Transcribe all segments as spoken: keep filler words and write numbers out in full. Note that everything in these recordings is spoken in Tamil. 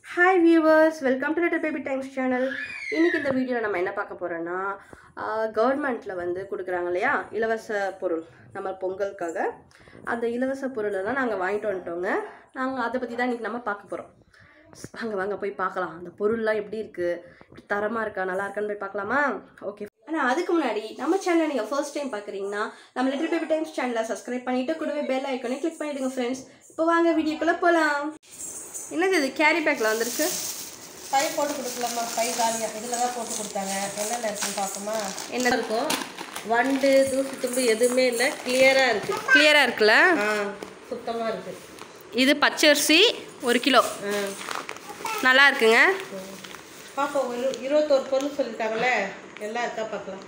Hi viewers, welcome to Little Baby Times channel. இன்னைக்கு இந்த வீடியோல நம்ம என்ன பார்க்க போறோம்னா கவர்மெண்ட்ல வந்து கொடுக்குறாங்க இல்லையா இலவச பொருள் நம்ம பொங்கலுக்காக அந்த இலவச பொருள் எல்லாம் நாங்க வாங்கிட்டு வந்துட்டோங்க. நாங்க அத பத்தி தான் இன்னைக்கு நம்ம பார்க்க போறோம். வாங்க வாங்க போய் பார்க்கலாம். அந்த பொருள்லாம் எப்படி இருக்கு? தரமா இருக்கா? நல்லா இருக்கான்னு போய் பார்க்கலாமா? ஓகே. ஆனா அதுக்கு முன்னாடி நம்ம சேனலை நீங்க ஃபர்ஸ்ட் டைம் பார்க்கறீங்கன்னா நம்ம லிட்டில் பேபி டைம்ஸ் சேனலை சப்ஸ்கிரைப் பண்ணிட்டு கூடவே பெல் ஐகானை கிளிக் பண்ணிடுங்க फ्रेंड्स. இப்போ வாங்க வீடியோக்குள்ள போலாம். என்னது இது கேரி பேக்ல வந்திருக்கு? பை போட்டு கொடுக்கலாமா? பை காலியா இதில் தான் போட்டு கொடுத்தாங்க. என்னென்ன இருக்குன்னு பார்ப்போமா? என்ன இருக்கும்? வண்டு தூசு தும்பு எதுவுமே இல்லை, கிளியராக இருக்குது. கிளியரா இருக்குல்ல? ஆ சுத்தமாக இருக்குது. இது பச்சரிசி ஒரு கிலோ. நல்லா இருக்குங்க. பார்ப்போம். ஒரு இருபத்தோரு பொருள் சொல்லியிருக்காங்களே, எல்லாம் இருக்கா பார்க்கலாம்.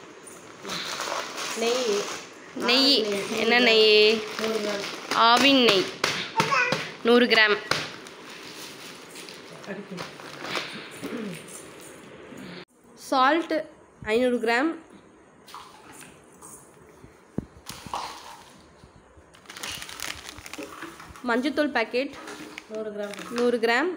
நெய் நெய் என்ன நெய்? நூறு கிராம். ஆவின் நெய் நூறு கிராம். சால்ட் ஐநூறு கிராம். மஞ்சத்தூள் பாக்கெட் நூறு கிராம். நூறு கிராம்.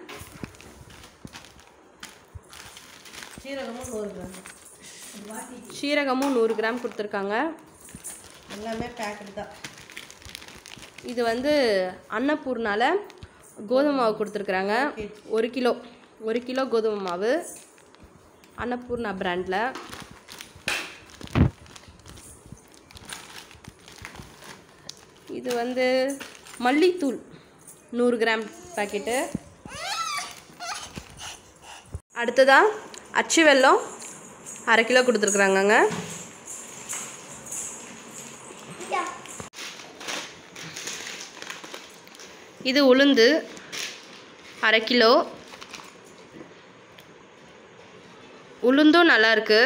சீரகமும் நூறு கிராம். சீரகமும் நூறு கிராம் கொடுத்துருக்காங்க. எல்லாமே பேக்கெட் தான். இது வந்து அன்னப்பூர்னால கோதுமை மாவு கொடுத்துருக்குறாங்க. ஒரு கிலோ ஒரு கிலோ கோதுமை மாவு அன்னப்பூர்ணா பிராண்டில். இது வந்து மல்லித்தூள் நூறு கிராம் பாக்கெட்டு. அடுத்ததாக அச்சு வெல்லம் அரை கிலோ கொடுத்துருக்குறாங்கங்க. இது உளுந்து அரை கிலோ. உளுந்தும் நல்லா இருக்கு.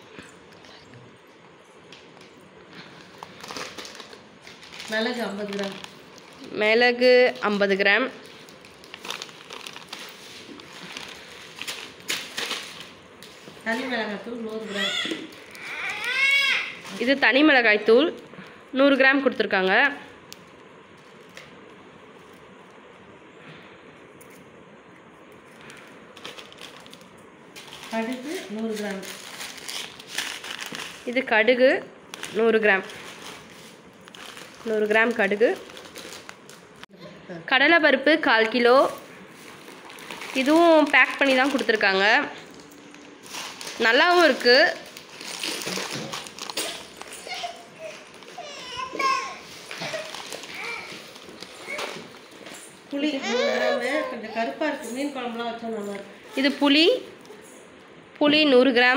மிளகு ஐம்பது கிராம். மிளகு ஐம்பது கிராம். தனி மிளகாய் தூள் நூறு கிராம். இது தனி மிளகாய் தூள் நூறு கிராம் கொடுத்துருக்காங்க. கடுகு நூறு கிராம். இது கடுகு நூறு கிராம். நூறு கிராம் கடுகு. கடலைப்பருப்பு கால் கிலோ. இதுவும் பேக் பண்ணி தான் கொடுத்துருக்காங்க. நல்லாவும் இருக்கு. புளி நூறு கிராம். கொஞ்சம் கருப்பாக இருக்குது. மீன் குழம்புலாம் வச்சா நல்லா இருக்கு. இது புளி புளி நூறு கிராம்.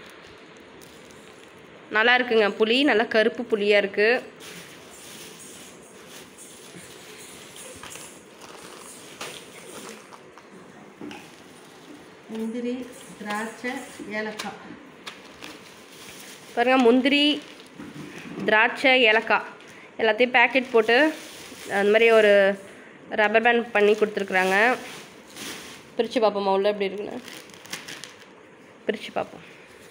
நல்லா இருக்குங்க. புளி நல்லா கருப்பு புளியாக இருக்கு. முந்திரி திராட்சை ஏலக்காய். பாருங்க, முந்திரி திராட்சை ஏலக்காய் எல்லாத்தையும் பேக்கெட் போட்டு அந்த மாதிரி ஒரு ரப்பர் பேண்ட் பண்ணி கொடுத்துருக்குறாங்க. பிரித்து பார்ப்போமா உள்ள எப்படி இருக்குன்னு? பிரித்து பார்ப்போம்.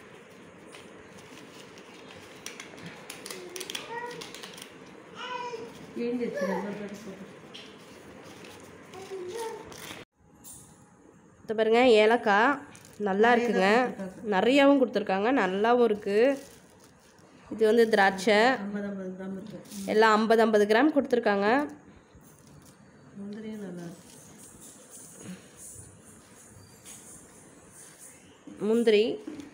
இதை பாருங்க, ஏலக்காய் நல்லா இருக்குங்க. நிறையாவும் கொடுத்துருக்காங்க, நல்லாவும் இருக்குது. இது வந்து திராட்சை ஐம்பது ஐம்பது கிராம் இருக்குது. எல்லாம் ஐம்பது ஐம்பது கிராம் கொடுத்துருக்காங்க. முந்திரியும் நல்லா இருக்கு. முந்திரி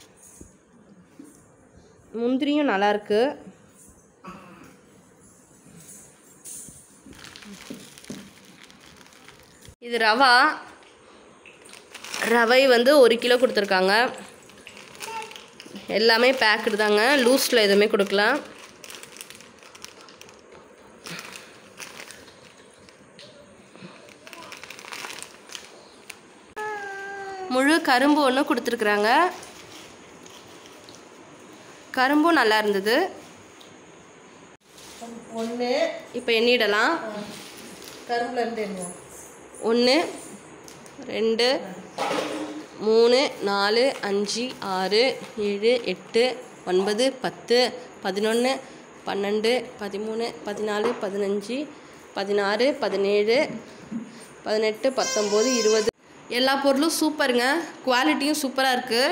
முந்திரியும் நல்லா இருக்கு. இது ரவா ரவை வந்து ஒரு கிலோ கொடுத்துருக்காங்க. எல்லாமே பேக்கெட் தாங்க, லூஸில் எதுவுமே கொடுக்கல. முழு கரும்பு ஒன்று கொடுத்துருக்குறாங்க. கரும்பும் நல்லா இருந்தது. ஒன்று இப்போ எண்ணிடலாம். கரும்புல இருந்து எண்ணுவோம். ஒன்று ரெண்டு மூணு நாலு அஞ்சு ஆறு ஏழு எட்டு ஒன்பது பத்து பதினொன்று பன்னெண்டு பதிமூணு பதினாலு பதினஞ்சு பதினாறு பதினேழு பதினெட்டு பத்தொம்போது இருபது எல்லா பொருளும் சூப்பருங்க, குவாலிட்டியும் சூப்பராக இருக்குது.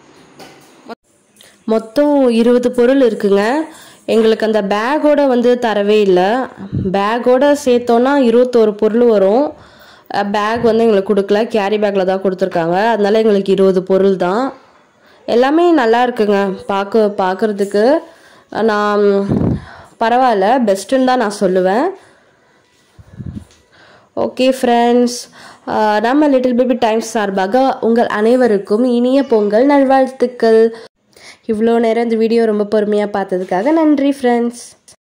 மொத்தம் இருபது பொருள் இருக்குங்க. எங்களுக்கு அந்த பேக்கோட வந்து தரவே இல்லை. பேக்கோட சேர்த்தோன்னா இருபத்தோரு பொருள் வரும். பேக் வந்து எங்களுக்கு கொடுக்கல, கேரி பேக்கில் தான் கொடுத்துருக்காங்க. அதனால எங்களுக்கு இருபது பொருள் தான். எல்லாமே நல்லா இருக்குங்க, பார்க்க பார்க்குறதுக்கு. நான் பரவாயில்ல, பெஸ்ட்டுன்னு தான் நான் சொல்லுவேன். ஓகே ஃப்ரெண்ட்ஸ், நம்ம லிட்டில் பேபி டைம்ஸ் சார்பாக உங்கள் அனைவருக்கும் இனிய பொங்கல் நல்வாழ்த்துக்கள். இவ்வளோ நேரம் இந்த வீடியோ ரொம்ப பொறுமையாக பார்த்ததுக்காக நன்றி ஃப்ரெண்ட்ஸ்.